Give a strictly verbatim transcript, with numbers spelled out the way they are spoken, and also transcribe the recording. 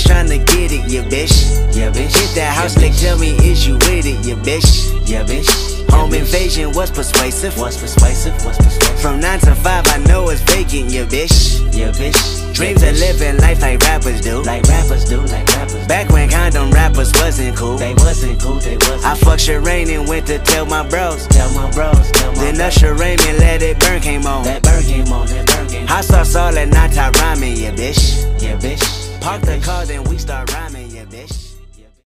tryna get it, yeah, bitch. Yeah, bitch. Hit that house, yeah, tell me, is you with it, yeah, bitch. Yeah, bitch. Home yeah, invasion was persuasive. Was persuasive, was persuasive. From nine to five, I know it's vacant, yeah, bitch. Yeah, bitch. Dreams yeah, of living life like rappers do. Like rappers do, like rappers. Back when condom rappers wasn't cool. They wasn't cool, they wasn't. I fucked Sherane and went to tell my bros. Tell my bros, tell my Then Usher Raymond Let It Burn came on. That burn came on, that burn came on. Hot sauce all at night, rhyming, yeah, bitch. Yeah, bitch. Park the car, then we start rhyming.